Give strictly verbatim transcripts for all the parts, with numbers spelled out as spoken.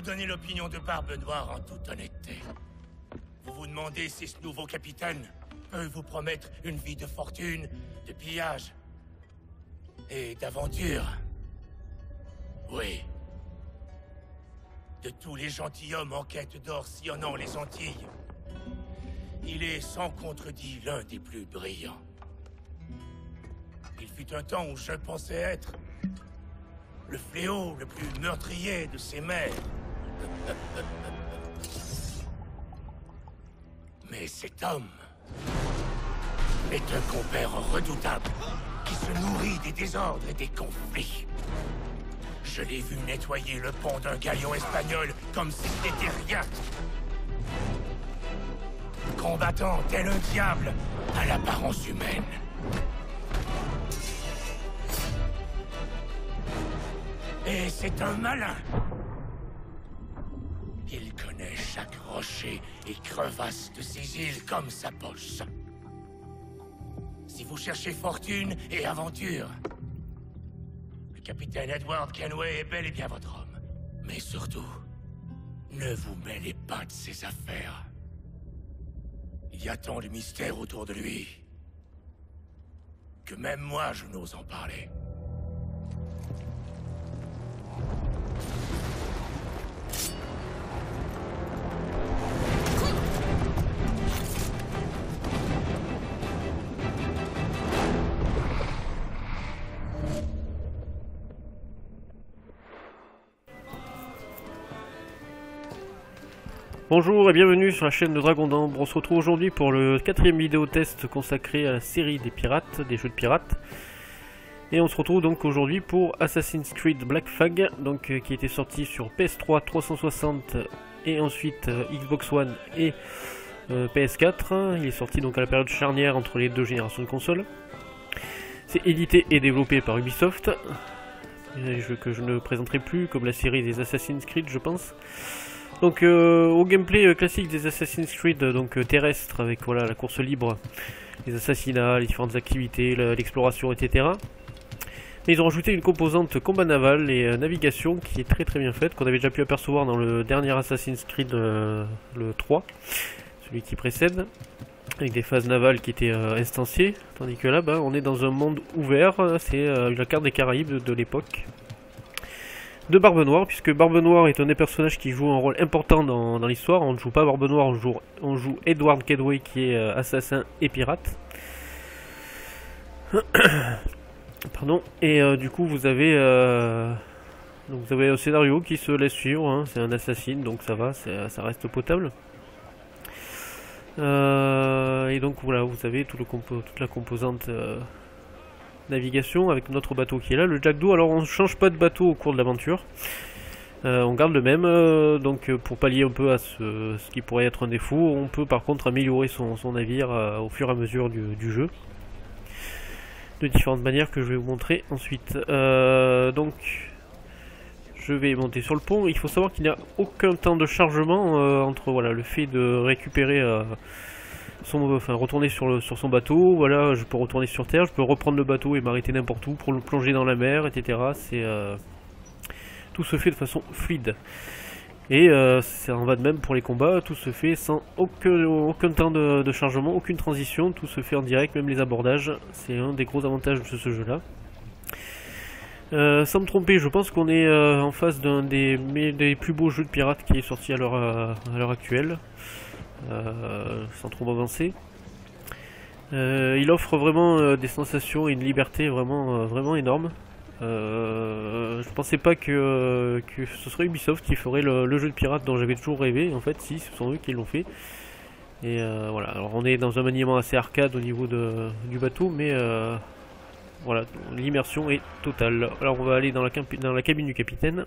donner l'opinion de Barbe Noire en toute honnêteté. Vous vous demandez si ce nouveau capitaine peut vous promettre une vie de fortune, de pillage et d'aventure. Oui. De tous les gentilshommes en quête d'or sillonnant les Antilles, il est sans contredit l'un des plus brillants. Il fut un temps où je pensais être le fléau le plus meurtrier de ces mers. Mais cet homme est un compère redoutable qui se nourrit des désordres et des conflits. Je l'ai vu nettoyer le pont d'un galion espagnol comme si c'était rien. Combattant tel un diable à l'apparence humaine. Et c'est un malin. Il connaît chaque rocher et crevasse de ces îles comme sa poche. Si vous cherchez fortune et aventure, le capitaine Edward Kenway est bel et bien votre homme. Mais surtout, ne vous mêlez pas de ses affaires. Il y a tant de mystères autour de lui que même moi je n'ose en parler. Bonjour et bienvenue sur la chaîne de Dragon d'Ambre. On se retrouve aujourd'hui pour le quatrième vidéo test consacré à la série des pirates, des jeux de pirates. Et on se retrouve donc aujourd'hui pour Assassin's Creed Black Flag, donc euh, qui était sorti sur P S trois, trois cent soixante et ensuite euh, Xbox One et euh, P S quatre. Il est sorti donc à la période charnière entre les deux générations de consoles. C'est édité et développé par Ubisoft, un jeu que je ne présenterai plus comme la série des Assassin's Creed, je pense. Donc euh, au gameplay euh, classique des Assassin's Creed, euh, donc euh, terrestre avec voilà la course libre, les assassinats, les différentes activités, l'exploration, et cetera. Mais ils ont rajouté une composante combat naval et euh, navigation qui est très très bien faite, qu'on avait déjà pu apercevoir dans le dernier Assassin's Creed, euh, le trois, celui qui précède, avec des phases navales qui étaient euh, instanciées, tandis que là bah, on est dans un monde ouvert, c'est euh, la carte des Caraïbes de, de l'époque. De Barbe Noire, puisque Barbe Noire est un des personnages qui joue un rôle important dans, dans l'histoire. On ne joue pas Barbe Noire, on joue, on joue Edward Kenway qui est euh, assassin et pirate. Pardon. Et euh, du coup vous avez euh, donc vous avez un scénario qui se laisse suivre, hein. C'est un assassin donc ça va, ça reste potable. Euh, et donc voilà, vous avez tout le compo toute la composante euh, navigation avec notre bateau qui est là, le Jack d'eau. Alors on ne change pas de bateau au cours de l'aventure, euh, on garde le même, euh, donc pour pallier un peu à ce, ce qui pourrait être un défaut, on peut par contre améliorer son, son navire euh, au fur et à mesure du, du jeu, de différentes manières que je vais vous montrer ensuite. Euh, donc je vais monter sur le pont. Il faut savoir qu'il n'y a aucun temps de chargement euh, entre voilà, le fait de récupérer euh, Son, enfin, retourner sur, le, sur son bateau, voilà, je peux retourner sur terre, je peux reprendre le bateau et m'arrêter n'importe où pour le plonger dans la mer, et cetera. C'est euh, tout se fait de façon fluide. Et euh, ça en va de même pour les combats, tout se fait sans aucun, aucun temps de, de chargement, aucune transition, tout se fait en direct, même les abordages. C'est un des gros avantages de ce jeu-là. Euh, sans me tromper, je pense qu'on est euh, en face d'un des, des plus beaux jeux de pirates qui est sorti à l'heure à l'heure actuelle. Euh, sans trop avancer. Euh, il offre vraiment euh, des sensations et une liberté vraiment, euh, vraiment énorme. Euh, je pensais pas que, euh, que ce serait Ubisoft qui ferait le, le jeu de pirate dont j'avais toujours rêvé. En fait, si, ce sont eux qui l'ont fait. Et euh, voilà. Alors, on est dans un maniement assez arcade au niveau de, du bateau, mais euh, voilà, l'immersion est totale. Alors, on va aller dans la, dans la cabine du capitaine.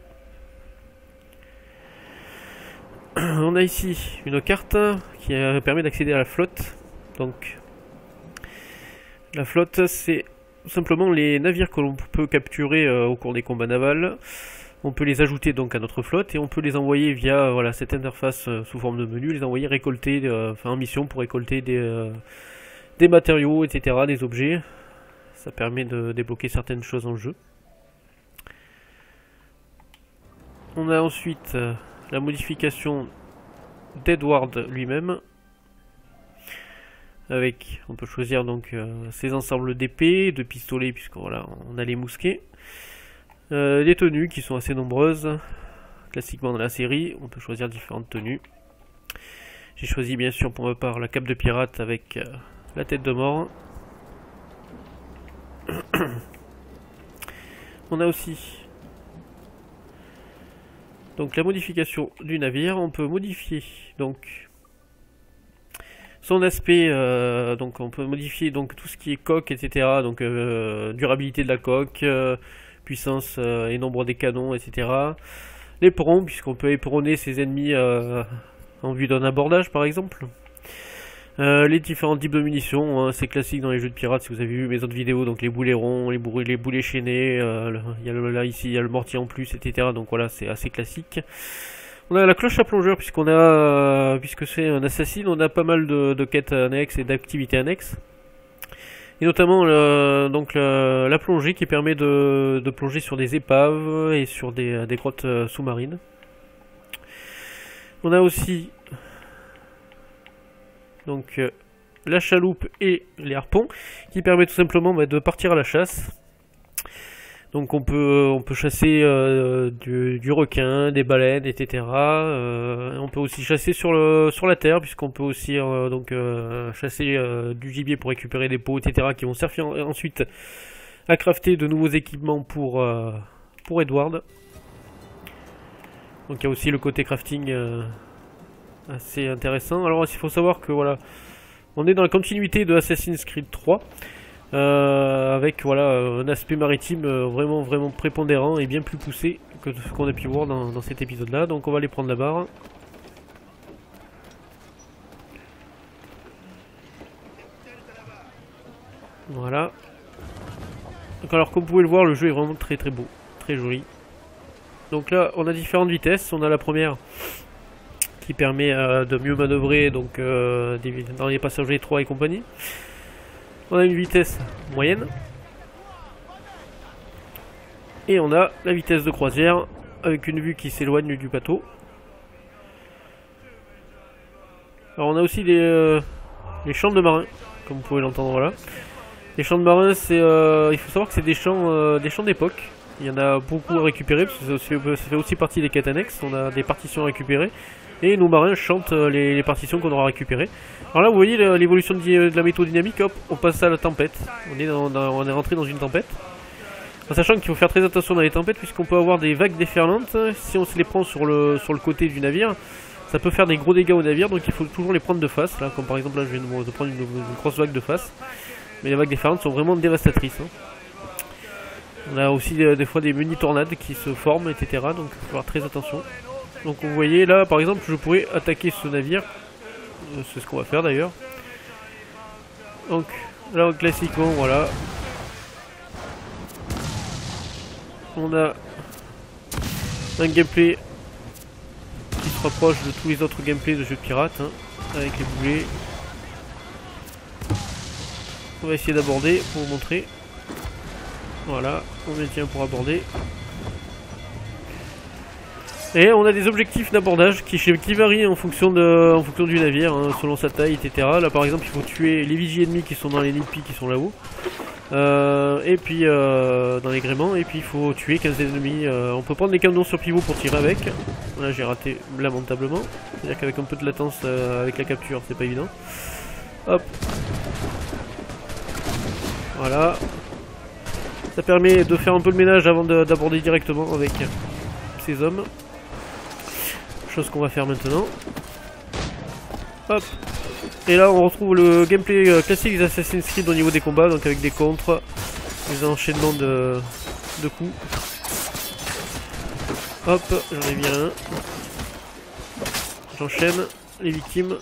On a ici une carte qui euh, permet d'accéder à la flotte. Donc, la flotte, c'est tout simplement les navires que l'on peut capturer euh, au cours des combats navals. On peut les ajouter donc à notre flotte et on peut les envoyer via euh, voilà, cette interface euh, sous forme de menu, les envoyer récolter, euh, enfin en mission pour récolter des, euh, des matériaux, et cetera, des objets. Ça permet de débloquer certaines choses en jeu. On a ensuite... Euh, la modification d'Edward lui-même. Avec, on peut choisir donc euh, ses ensembles d'épées, de pistolets, puisqu'on voilà, on a les mousquets. Euh, les tenues qui sont assez nombreuses. Classiquement dans la série, on peut choisir différentes tenues. J'ai choisi bien sûr pour ma part la cape de pirate avec euh, la tête de mort. On a aussi donc la modification du navire. On peut modifier donc son aspect, euh, donc on peut modifier donc tout ce qui est coque, et cetera. Donc euh, durabilité de la coque, euh, puissance euh, et nombre des canons, et cetera. L'éperon, puisqu'on peut éperonner ses ennemis euh, en vue d'un abordage par exemple. Euh, les différents types de munitions, hein, c'est classique dans les jeux de pirates si vous avez vu mes autres vidéos, donc les boulets ronds, les, bou les boulets chaînés, euh, le, y a le, là ici il y a le mortier en plus, et cetera. Donc voilà, c'est assez classique. On a la cloche à plongeur, puisqu'on a, euh, puisque c'est un assassin, on a pas mal de, de quêtes annexes et d'activités annexes. Et notamment le, donc le, la plongée qui permet de, de plonger sur des épaves et sur des, des grottes sous-marines. On a aussi donc euh, la chaloupe et les harpons qui permet tout simplement bah, de partir à la chasse. Donc on peut on peut chasser euh, du, du requin, des baleines, et cetera. Euh, on peut aussi chasser sur le sur la terre, puisqu'on peut aussi euh, donc euh, chasser euh, du gibier pour récupérer des peaux, et cetera, qui vont servir ensuite à crafter de nouveaux équipements pour euh, pour Edward. Donc il y a aussi le côté crafting euh, assez intéressant. Alors il faut savoir que voilà, on est dans la continuité de Assassin's Creed trois. Euh, avec voilà un aspect maritime euh, vraiment vraiment prépondérant et bien plus poussé que ce qu'on a pu voir dans, dans cet épisode là. Donc on va aller prendre la barre. Voilà. Donc alors comme vous pouvez le voir, le jeu est vraiment très très beau, très joli. Donc là on a différentes vitesses. On a la première qui permet euh, de mieux manœuvrer donc euh, dans les passages étroits et compagnie. On a une vitesse moyenne. Et on a la vitesse de croisière avec une vue qui s'éloigne du bateau. Alors on a aussi les, euh, les champs de marins, comme vous pouvez l'entendre là. Les champs de marins, c'est, euh, il faut savoir que c'est des champs, euh, des champs d'époque. Il y en a beaucoup à récupérer, parce que ça, ça fait aussi partie des quêtes annexes. On a des partitions à récupérer. Et nos marins chantent les, les partitions qu'on aura récupérées. Alors là vous voyez l'évolution de, de la météo dynamique, hop, on passe à la tempête. On est, dans, dans, on est rentré dans une tempête. En sachant qu'il faut faire très attention dans les tempêtes, puisqu'on peut avoir des vagues déferlantes. Si on se les prend sur le, sur le côté du navire, ça peut faire des gros dégâts au navire, donc il faut toujours les prendre de face. Là, comme par exemple là je viens de prendre une, une grosse vague de face. Mais les vagues déferlantes sont vraiment dévastatrices. Hein. On a aussi des, des fois des mini-tornades qui se forment, et cetera. Donc il faut faire très attention. Donc vous voyez là par exemple je pourrais attaquer ce navire, euh, c'est ce qu'on va faire d'ailleurs. Donc là classiquement voilà, on a un gameplay qui se rapproche de tous les autres gameplays de jeux de pirates, hein, avec les boulets. On va essayer d'aborder pour vous montrer. Voilà, on maintient pour aborder. Et on a des objectifs d'abordage qui, qui varient en fonction, de, en fonction du navire, hein, selon sa taille, et cetera. Là par exemple il faut tuer les vigies ennemis qui sont dans les nids qui sont là-haut. Euh, et puis euh, dans les gréements, et puis il faut tuer quinze ennemis. Euh, on peut prendre des canons sur pivot pour tirer avec. Là j'ai raté lamentablement. C'est-à-dire qu'avec un peu de latence euh, avec la capture c'est pas évident. Hop. Voilà. Ça permet de faire un peu le ménage avant d'aborder directement avec ces hommes. Chose qu'on va faire maintenant. Hop. Et là on retrouve le gameplay euh, classique des Assassin's Creed au niveau des combats, donc avec des contres, des enchaînements de, de coups. Hop, j'en ai mis un. J'enchaîne les victimes.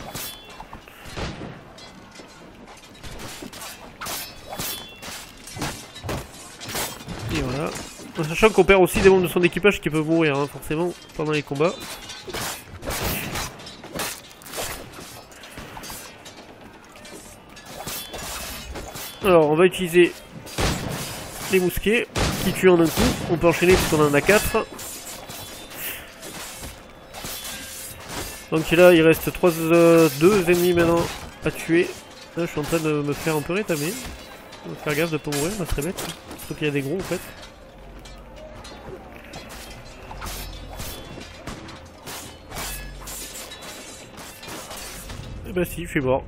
Et voilà. En sachant qu'on perd aussi des membres de son équipage qui peuvent mourir, hein, forcément, pendant les combats. Alors, on va utiliser les mousquets qui tuent en un coup. On peut enchaîner puisqu'on en a quatre. Donc là il reste trois, euh, deux ennemis maintenant à tuer. Là je suis en train de me faire un peu rétamer. Faire gaffe de pas mourir, ça serait bête. Surtout qu'il y a des gros en fait. Et bah si, je suis mort.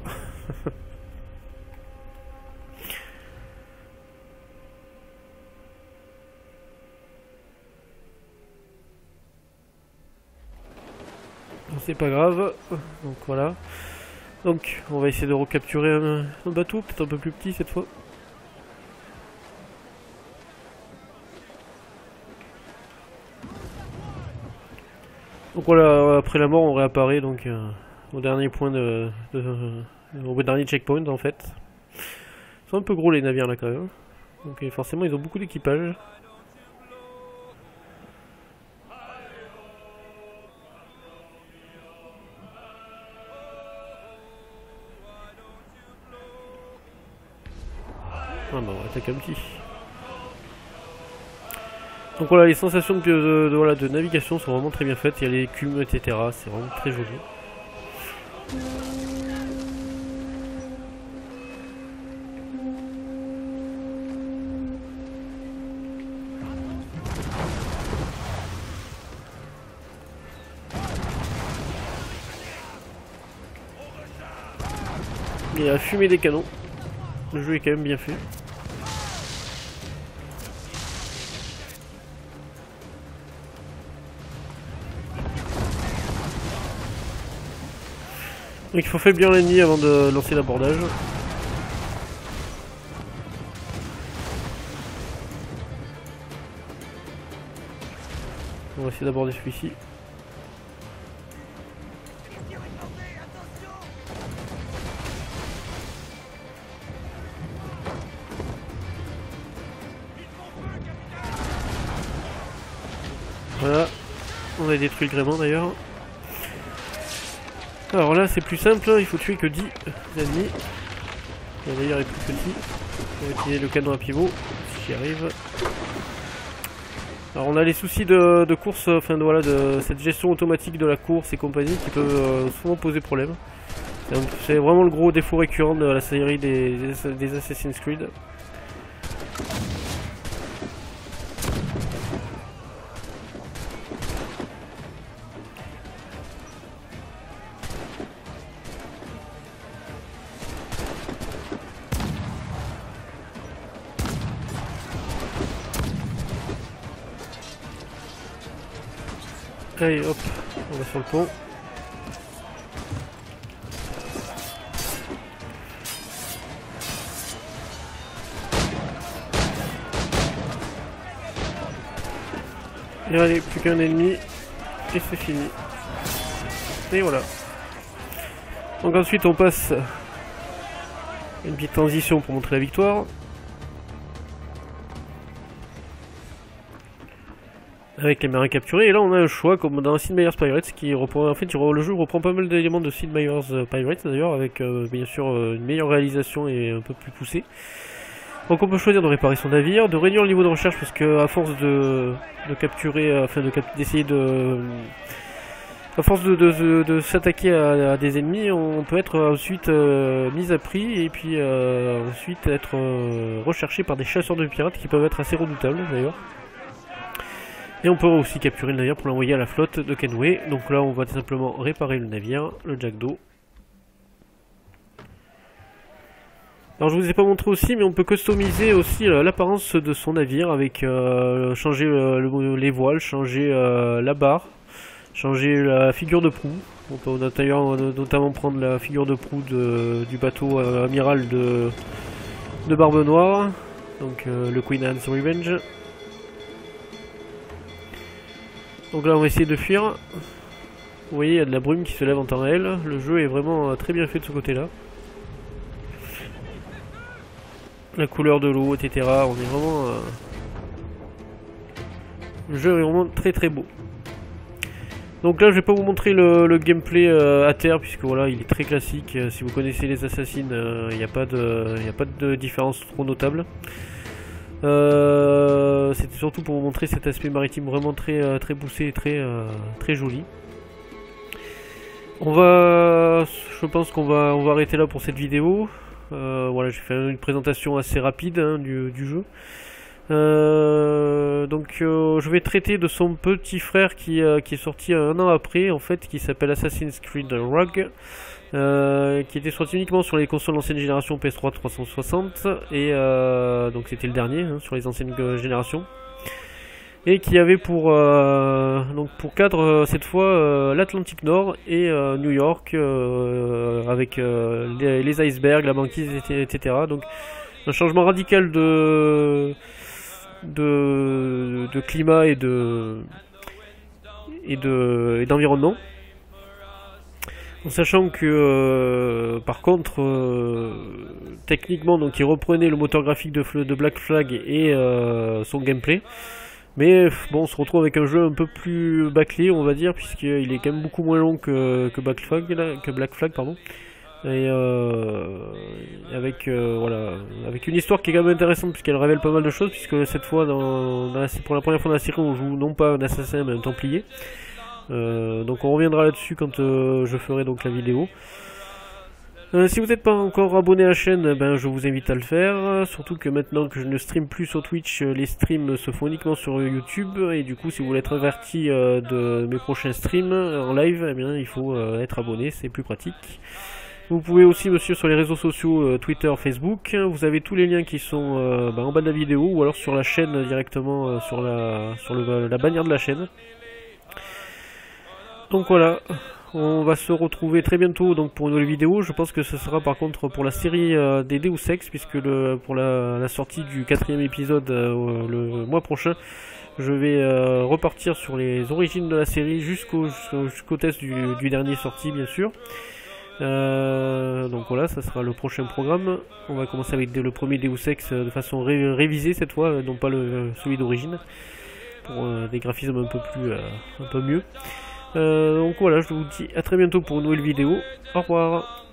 C'est pas grave. Donc voilà. Donc on va essayer de recapturer un, un bateau, peut-être un peu plus petit cette fois. Donc voilà, après la mort on réapparaît donc euh, au dernier point de, de, de au dernier checkpoint en fait. Ils sont un peu gros les navires là quand même. Donc et forcément ils ont beaucoup d'équipage. Ah bah on va attaquer un petit. Donc voilà, les sensations de, de, de, voilà, de navigation sont vraiment très bien faites, il y a les écumes, et cetera. C'est vraiment très joli. Il y a la fumée des canons. Le jeu est quand même bien fait. Donc il faut faiblir l'ennemi avant de lancer l'abordage. On va essayer d'aborder celui-ci. Voilà, on a détruit le gréement d'ailleurs. Alors là c'est plus simple, il faut tuer que dix ennemis. D'ailleurs il est plus petit. On va utiliser le canon à pivot, si j'y arrive. Alors on a les soucis de, de course, enfin de, voilà, de cette gestion automatique de la course et compagnie qui peuvent euh, souvent poser problème. C'est vraiment le gros défaut récurrent de la série des, des, des Assassin's Creed. Allez hop, on va sur le pont. Et allez, plus qu'un ennemi, et c'est fini. Et voilà. Donc ensuite on passe une petite transition pour montrer la victoire. Avec les marins capturés, et là on a un choix comme dans Sid Meier's Pirates qui reprend, en fait le jeu reprend pas mal d'éléments de Sid Meier's Pirates d'ailleurs, avec euh, bien sûr euh, une meilleure réalisation et un peu plus poussée. Donc on peut choisir de réparer son navire, de réduire le niveau de recherche parce que à force de, de capturer, euh, enfin de cap d'essayer de, à force de, de, de, de s'attaquer à, à des ennemis, on peut être ensuite euh, mis à prix et puis euh, ensuite être euh, recherché par des chasseurs de pirates qui peuvent être assez redoutables d'ailleurs. Et on peut aussi capturer le navire pour l'envoyer à la flotte de Kenway. Donc là on va tout simplement réparer le navire, le jack d'eau. Alors je vous ai pas montré aussi, mais on peut customiser aussi euh, l'apparence de son navire avec euh, changer euh, le, les voiles, changer euh, la barre, changer la figure de proue. On peut d'ailleurs notamment prendre la figure de proue de, du bateau euh, amiral de, de Barbe Noire, donc euh, le Queen Anne's Revenge. Donc là on va essayer de fuir. Vous voyez il y a de la brume qui se lève en temps réel. Le jeu est vraiment euh, très bien fait de ce côté là. La couleur de l'eau, et cetera. On est vraiment... Euh... Le jeu est vraiment très très beau. Donc là je vais pas vous montrer le, le gameplay euh, à terre puisque voilà il est très classique. Euh, si vous connaissez les Assassins, il euh, n'y a pas de, y a pas de différence trop notable. Euh, C'était surtout pour vous montrer cet aspect maritime vraiment très, euh, très poussé et très, euh, très joli. On va, je pense qu'on va, on va arrêter là pour cette vidéo. Euh, voilà, j'ai fait une présentation assez rapide hein, du, du jeu. Euh, donc euh, je vais traiter de son petit frère qui, euh, qui est sorti un an après en fait, qui s'appelle Assassin's Creed Rogue, euh, qui était sorti uniquement sur les consoles d'ancienne génération P S trois trois cent soixante et euh, donc c'était le dernier hein, sur les anciennes générations, et qui avait pour euh, donc pour cadre euh, cette fois euh, l'Atlantique Nord et euh, New York euh, avec euh, les, les icebergs, la banquise, et cetera. Donc un changement radical de de, de climat et de et de et d'environnement, en sachant que euh, par contre euh, techniquement donc il reprenait le moteur graphique de, de Black Flag et euh, son gameplay, mais bon, on se retrouve avec un jeu un peu plus bâclé on va dire, puisqu'il est quand même beaucoup moins long que, que Black Flag là, que Black Flag pardon. Et euh, avec euh, voilà, avec une histoire qui est quand même intéressante puisqu'elle révèle pas mal de choses, puisque cette fois dans, dans la, pour la première fois dans la série on joue non pas un assassin mais un templier. Euh, donc on reviendra là-dessus quand euh, je ferai donc la vidéo. Euh, si vous n'êtes pas encore abonné à la chaîne, ben je vous invite à le faire, surtout que maintenant que je ne stream plus sur Twitch, les streams se font uniquement sur YouTube, et du coup si vous voulez être averti euh, de mes prochains streams en live, eh bien il faut euh, être abonné, c'est plus pratique. Vous pouvez aussi me suivre sur les réseaux sociaux, euh, Twitter, Facebook. Vous avez tous les liens qui sont euh, bah, en bas de la vidéo, ou alors sur la chaîne directement, euh, sur, la, sur le, la bannière de la chaîne. Donc voilà, on va se retrouver très bientôt donc, pour une nouvelle vidéo. Je pense que ce sera par contre pour la série euh, des Deus Ex, puisque le, pour la, la sortie du quatrième épisode euh, le mois prochain, je vais euh, repartir sur les origines de la série jusqu'au jusqu'au test du, du dernier sorti bien sûr. Euh, donc voilà, ça sera le prochain programme. On va commencer avec le premier Deus Ex de façon ré révisée cette fois, non pas le, celui d'origine, pour euh, des graphismes un peu plus, euh, un peu mieux. Euh, donc voilà, je vous dis à très bientôt pour une nouvelle vidéo. Au revoir.